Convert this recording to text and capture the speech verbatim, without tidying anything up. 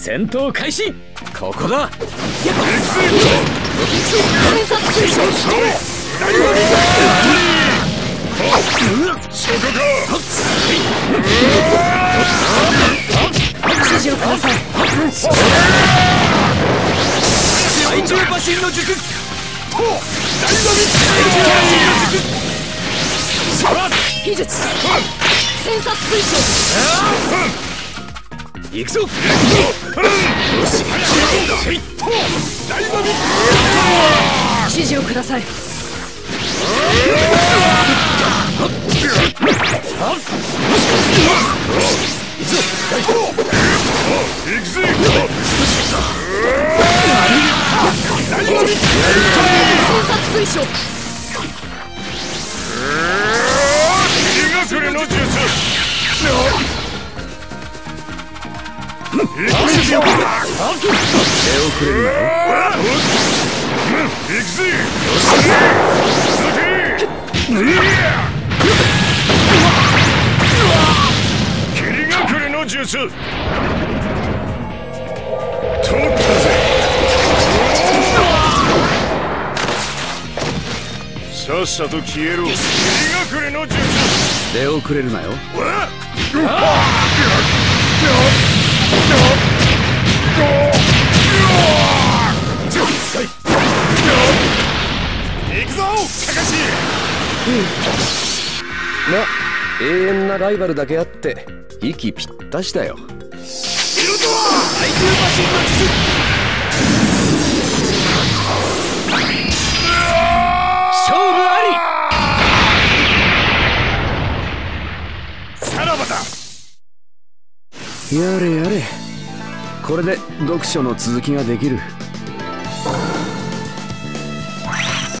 戦闘開始。ここだ。 指示をください。 最重馬身の術。と大のみ技術戦殺推奨。 行くぞ。よし、大のみ指示をください。戦殺推奨。 日が暮れの術。 手をくれるなよ。 行くぜ。霧が暮れの術。取ったぜ。さっさと消えろ。霧が暮れの術。 手をくれるなよ。 行くぞ、カカシ。 ま、永遠なライバルだけあって息ぴったしだよ。 いるとは最重馬身の術。勝負あり。さらばだ。 やれやれ、これで読書の続きができる。